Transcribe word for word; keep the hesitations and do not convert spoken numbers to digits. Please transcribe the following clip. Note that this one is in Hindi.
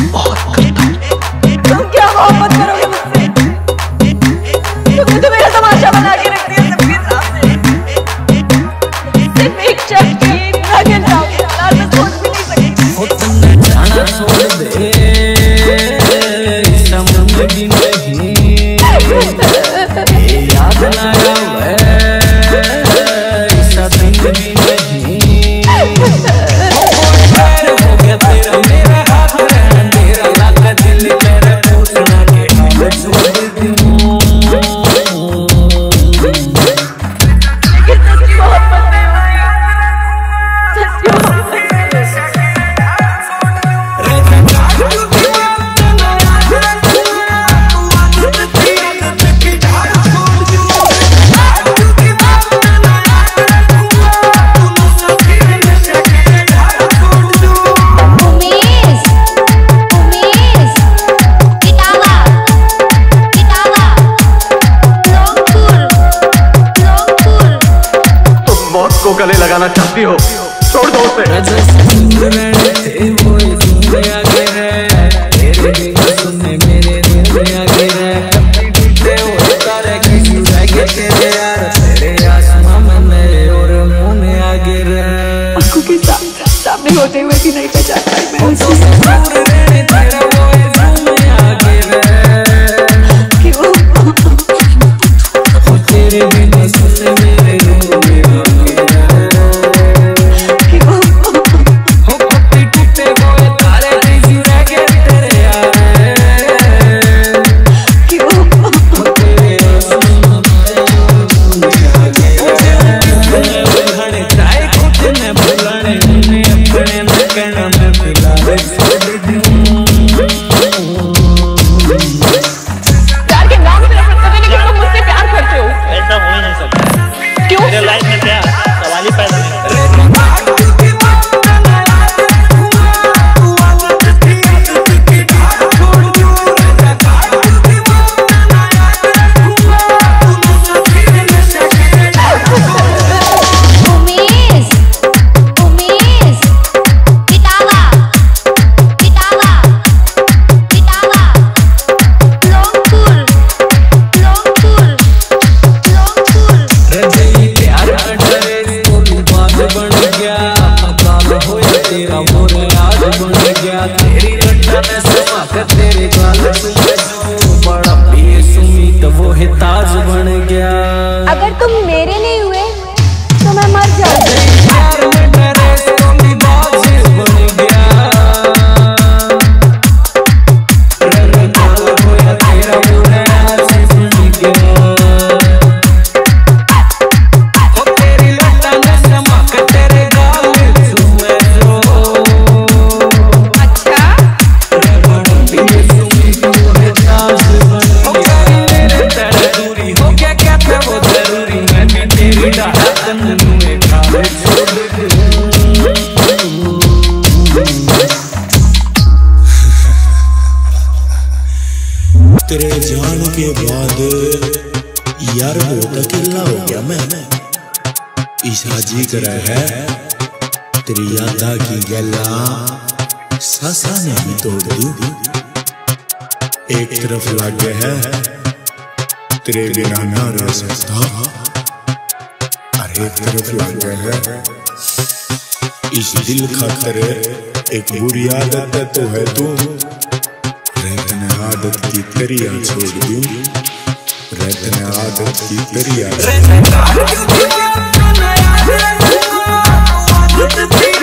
बहुत करता हूँ। तुम क्या मोहब्बत करोगे मुझसे? तुमने तो मेरा तमाशा बना के रख दिया सबके सामने। सिर्फ एक शर्त के लिए इतना गिर जाओगे यार, मैं सोच भी नहीं सकती। हो तुमने जाना छोड़ दे समझ नहीं याद ना आवे ऐसा जिंदगी नहीं हो गया तेरा मेरा हाथ में तेरा लगा दिल तेरा पूछना के हाल छोड़ दूं लेकिन सच्ची मोहब्बत नहीं हुई, सच्ची मोहब्बत को गले लगाना चाहती हो, छोड़ दो उसे। मेरे दिल में आगे तेरे आसमां में मेरे और मुंह में आगे रह आंखों के सामने होते हुए भी नहीं पहचान पाई मैं उसे। क्यों? तेरे बिना सुने मेरे रूह में तेरी रट्टा में समा कर तेरे गाल सुन बड़ा पिए सुमी तो वो है ताज बन गया। अगर तुम मेरे नहीं हुए तो मैं मर जाऊंगी। प्यार में डरे तो भी बाज बन गया। रंग काला होया तेरा बुरा आज बन गया। ओ तेरी रट्टा में समा कर तेरे गाल सुन तेरे जान के बाद यार बहुत अकेला हो गया मैं। ईशा जी कर है तेरी यादा की गला सासा ने भी तोड़ दी। एक तरफ लग है तेरे बिना ना रह सकता, और एक तरफ लग है इस दिल खातर एक बुरी आदत तो है तू। रहने आदत की तरिया छोड़ दूं, रहने आदत की तरिया।